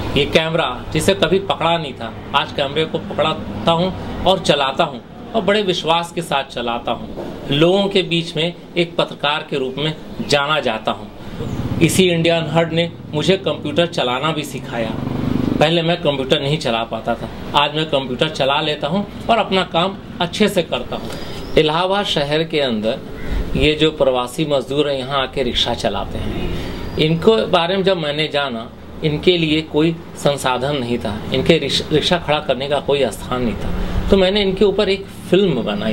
ये कैमरा जिसे कभी पकड़ा नहीं था, आज कैमरे को पकड़ता हूँ और चलाता हूँ और बड़े विश्वास के साथ चलाता हूँ। लोगों के बीच में एक पत्रकार के रूप में जाना जाता हूँ। इसी इंडियन हर्ट ने मुझे कंप्यूटर चलाना भी सिखाया। पहले मैं कंप्यूटर नहीं चला पाता था, आज मैं कंप्यूटर चला लेता हूँ और अपना काम अच्छे से करता हूँ। इलाहाबाद शहर के अंदर ये जो प्रवासी मजदूर हैं यहाँ आके रिक्शा चलाते हैं, इनको बारे में जब मैंने जाना, इनके लिए कोई संसाधन नहीं था, इनके रिक्शा खड़ा करने का कोई स्थान नहीं था, तो मैंने इनके ऊपर एक फिल्म बनाई।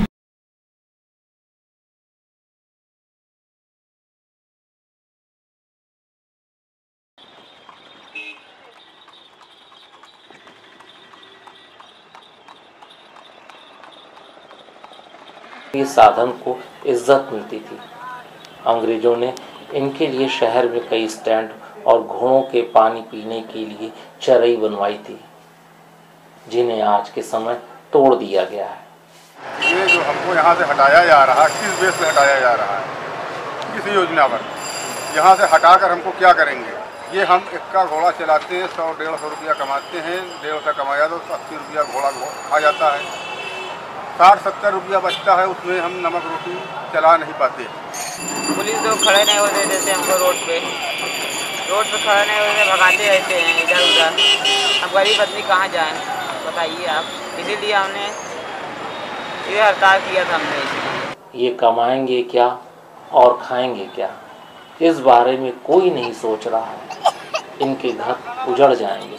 इस साधन को इज्जत मिलती थी। अंग्रेजों ने इनके लिए शहर में कई स्टैंड और घोड़ों के पानी पीने के लिए चरई बनवाई थी, जिन्हें आज के समय तोड़ दिया गया है। ये जो हमको यहाँ से हटाया जा रहा है, किस बेस पे हटाया जा रहा है, किस योजना पर? यहाँ से हटाकर हमको क्या करेंगे? ये हम इक्का घोड़ा चलाते हैं, 100-150 रुपया कमाते हैं, 150 कमाया तो 80 रुपया घोड़ा खा जाता है, 60-70 रुपया बचता है, उसमें हम नमक रोटी चला नहीं पाते। पुलिस लोग खड़े नहीं होते देते हमको रोड पे खड़े नहीं होते, भगाते रहते हैं इधर उधर। अब गरीब आदमी कहाँ जाए बताइए आप, इसीलिए हमने ये हड़ताल किया था। हमने ये कमाएंगे क्या और खाएंगे क्या, इस बारे में कोई नहीं सोच रहा है। इनके घर उजड़ जाएंगे।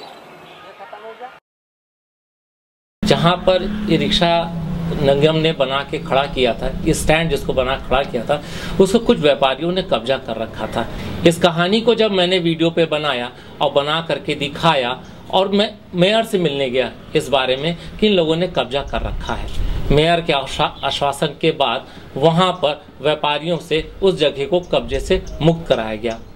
जहाँ पर ये रिक्शा निगम ने बना के खड़ा किया था, ये स्टैंड जिसको बना खड़ा किया था, उसको कुछ व्यापारियों ने कब्जा कर रखा था। इस कहानी को जब मैंने वीडियो पे बनाया और बना करके दिखाया और मैं मेयर से मिलने गया इस बारे में कि इन लोगों ने कब्जा कर रखा है, मेयर के आश्वासन के बाद वहाँ पर व्यापारियों से उस जगह को कब्जे से मुक्त कराया गया।